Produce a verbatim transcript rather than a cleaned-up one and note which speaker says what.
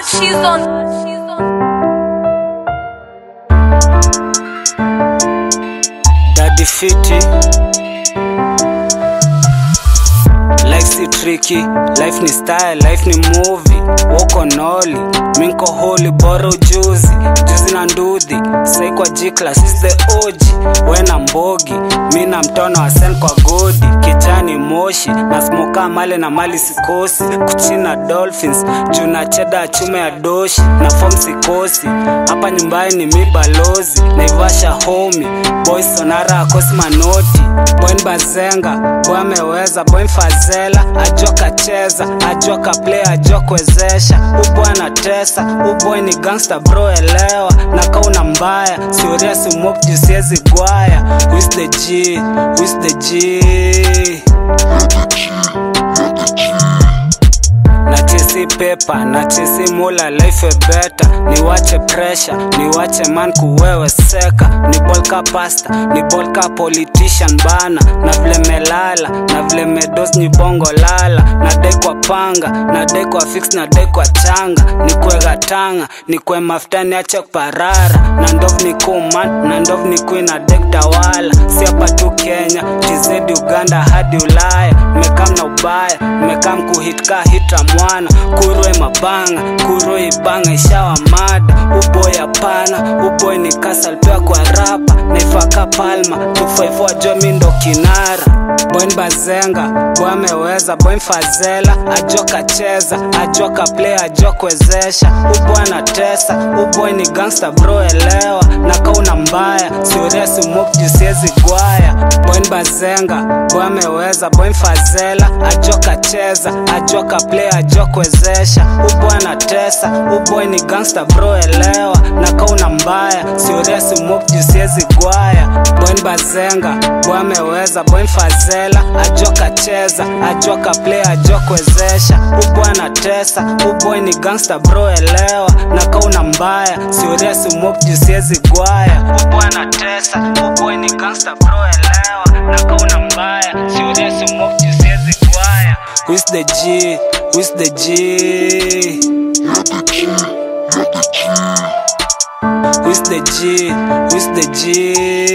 Speaker 1: Hashizo.
Speaker 2: Daddy Fitty. Life is tricky, life ni style, life ni movie. Walk on ollie, minko holy, borrow juicy. Juicy na ndudhi, say kwa G-class is the O G. Wena mbogi, mina mtono wa sen kwa godi. Kijani moshi, na smoka male na mali sikosi. Kuchina dolphins, juna cheda chume ya doshi. Na form sikosi, hapa nyumbani ni mi balozi. Naivasha homie, boy sonara akosi manoti. Boy Bazenga, boy ameweza, boy Fazela. Ajua kacheza, ajua ka play, ajua kwezesha. Uboy anatesa, uboy ni gangster bro elewa. Na kauna mbaya, siuria simoke juu siezi gwaya. Who is the G? Who is the G? Nachesi pepa, nachesi mula life better. Niwache pressure, niwache man kuwewe seka. Ni bolka pasta, ni bolka politician bana. Na vile melala, na vile medos ni bongo lala. Na dai kwa panga, na dai kwa fix, na dai kwa changa. Ni kwe gatanga, ni kwe mafuta niache parara. Na ndov ni kuman, na ndov ni kwe na dek tawala. Si hapa tu Kenya, T Z Uganda hadi Ulaya. Mekam na ubaya, mekam kuhitka hitra mwana. Kurwe mabanga, kurwe ibanga ishawa mada. Uboy apana, uboy ni kasal pia kwa rapa. Naifaka palma, tufaifua jo mindo kinara. Boy Bazenga, boy ameweza, boy Fazela. Ajua kacheza, ajua ka play, ajua kwezesha. Uboy anatesa, uboy ni gangster bro elewa. Na kauna mbaya, siuria simoke juu siezi gwaya. Boy Bazenga, boy ameweza, boy Fazela. Ajua kacheza, ajua ka play, ajua kwezesha. Uboy anatesa, uboy ni gangster bro elewa. Na kauna mbaya, siuria simoke juu siezi gwaya. Boy Bazenga, boy ameweza, boy Fazela. Ajua kacheza, ajua ka play, ajua kwezesha. Uboy anatesa, uboy ni gangster bro elewa. Na kauna mbaya, siuria simoke juu siezi gwaya. Uboy anatesa, uboy ni gangster bro elewa. Na kauna mbaya, siuria simoke juu siezi gwaya. Who is the G? Who is the G?
Speaker 3: You're the G, you're the G.
Speaker 2: Who is the G? Who is the G?